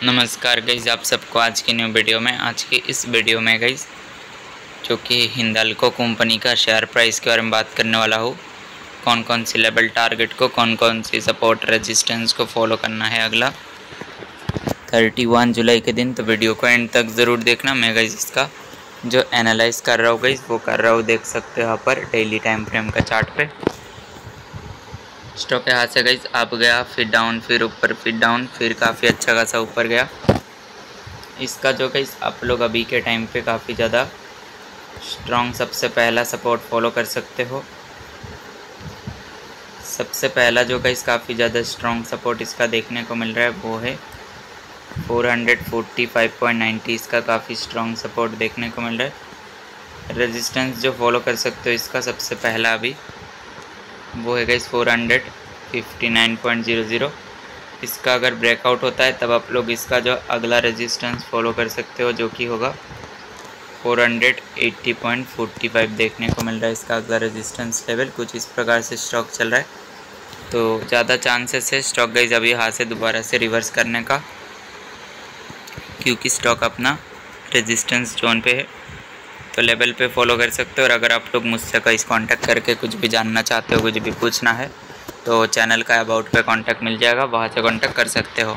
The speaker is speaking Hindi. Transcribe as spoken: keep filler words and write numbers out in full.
नमस्कार गाइज़, आप सबको आज की न्यू वीडियो में आज की इस वीडियो में गाइज़ जो कि हिंदाल्को कंपनी का शेयर प्राइस के बारे में बात करने वाला हूँ। कौन कौन सी लेवल टारगेट को, कौन कौन सी सपोर्ट रेजिस्टेंस को फॉलो करना है अगला इकतीस जुलाई के दिन। तो वीडियो को एंड तक ज़रूर देखना। मैं गाइज़ इसका जो एनालाइज कर रहा हूँ गाइज़ वो कर रहा हूँ, देख सकते हो यहाँ पर डेली टाइम फ्रेम का चार्ट पे। स्टॉक यहाँ से गाइज अप गया, फिर डाउन, फिर ऊपर, फिर डाउन, फिर काफ़ी अच्छा खासा ऊपर गया। इसका जो गाइज आप लोग अभी के टाइम पे काफ़ी ज़्यादा स्ट्रॉन्ग सबसे पहला सपोर्ट फॉलो कर सकते हो। सबसे पहला जो गाइज काफ़ी ज़्यादा स्ट्रॉन्ग सपोर्ट इसका देखने को मिल रहा है वो है चार सौ पैंतालीस पॉइंट नब्बे। इसका काफ़ी स्ट्रॉन्ग सपोर्ट देखने को मिल रहा है। रेजिस्टेंस जो फॉलो कर सकते हो इसका सबसे पहला अभी वो है गाइस चार सौ उनसठ पॉइंट ज़ीरो ज़ीरो। इसका अगर ब्रेकआउट होता है तब आप लोग इसका जो अगला रेजिस्टेंस फॉलो कर सकते हो जो कि होगा चार सौ अस्सी पॉइंट फोर फाइव देखने को मिल रहा है। इसका अगला रेजिस्टेंस लेवल कुछ इस प्रकार से स्टॉक चल रहा है, तो ज़्यादा चांसेस है स्टॉक गाइस अभी यहाँ से दोबारा से रिवर्स करने का, क्योंकि स्टॉक अपना रेजिस्टेंस जोन पे है। तो लेवल पे फॉलो कर सकते हो। और अगर आप लोग मुझसे कहीं कांटेक्ट करके कुछ भी जानना चाहते हो, कुछ भी पूछना है, तो चैनल का अबाउट पे कांटेक्ट मिल जाएगा, वहाँ से कांटेक्ट कर सकते हो।